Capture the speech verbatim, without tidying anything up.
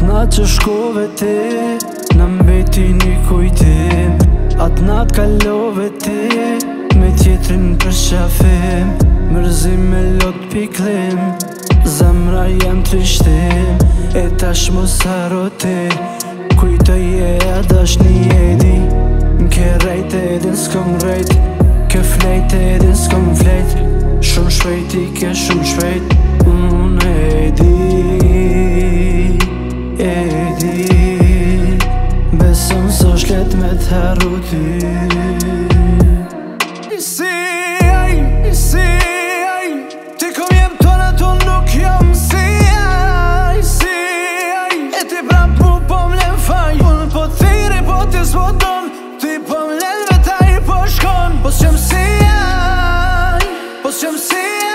Atë natë që shkove ti, në mbeti një kujtim. Atë natë kalove ti, me tjetrin për qafim. Mërzim me lot piklim, zemra jem trishtim. E tash mos haro ti, kujtoj e a dashni e di. N'ke rejt e din s'kom rejt, ke flejt e din s'kom flejt. Shumë shpejt i ke shumë shpejt, unë e di, e di. Besom s'osh let me t'harru ty. I si aj, i si aj, ti kom jem tona tu nuk jam si aj, si aj. E ti prap mu po m'len faj, unë po thiri po ti s'vodon. Ti po m'len vetaj po shkon, po s'jem si aj, po s'jem si aj.